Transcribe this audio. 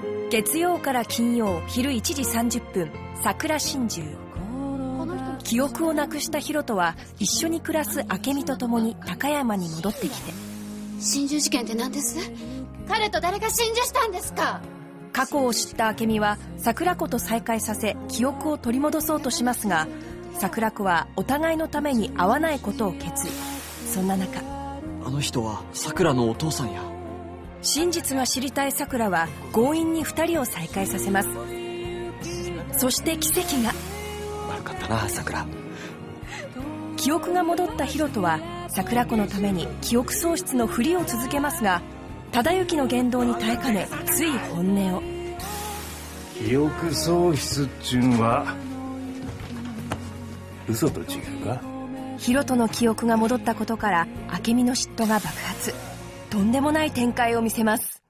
月曜から金曜昼1時30分、桜心中。記憶をなくしたヒロトは一緒に暮らす明美と共に高山に戻ってきて、 心中事件って何です？彼と誰が心中したんですか？ 過去を知った明美は桜子と再会させ記憶を取り戻そうとしますが、桜子はお互いのために会わないことを決意。そんな中、 あの人は桜のお父さんや。 真実が知りたい桜は強引に2人を再会させます。そして奇跡が。 悪かったな桜。 記憶が戻ったヒロトは桜子のために記憶喪失のふりを続けますが、忠之の言動に耐えかねつい本音を。 記憶喪失っちゅうんは嘘と違うか？ ヒロトの記憶が戻ったことから明美の嫉妬が爆発。とんでもない展開を見せます。